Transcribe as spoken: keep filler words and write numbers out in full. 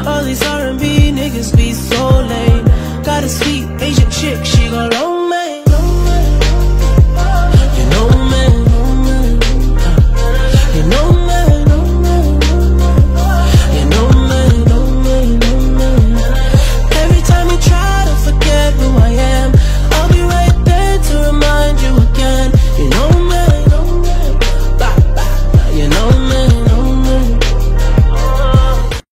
All these R and B niggas be so lame. Got a sweet